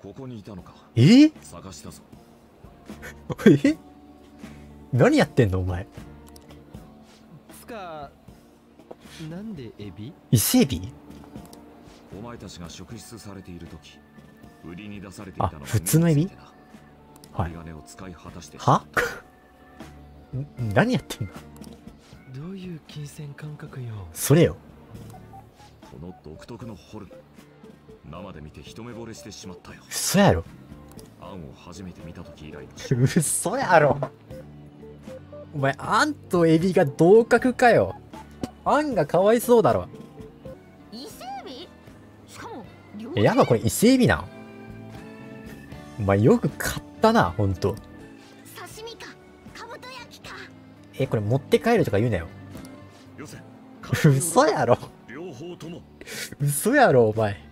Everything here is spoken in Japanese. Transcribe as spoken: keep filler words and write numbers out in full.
ここにいたのか。 え探したぞ。 え何やってんのお前。 つか、なんでエビ？ 伊勢海老。 お前たちが職質されている時、売りに出されていたのはあ普通のエビ。はい針金を使い果たしてはん何やってんの。 どういう金銭感覚よ。 それよ。 この独特のフォルム、生で見て一目惚れしてしまったよ。 嘘やろ。 アンを初めて見た時以来の嘘やろ。お前アンとエビが同格かよ。アンがかわいそうだろ。 伊勢海老？しかも両えやっぱこれ伊勢海老なん。お前よく買ったなほんと。 刺身かかぶと焼きか。 えこれ持って帰るとか言うなよ。 よせ。 嘘やろ。 両方とも。 嘘やろお前。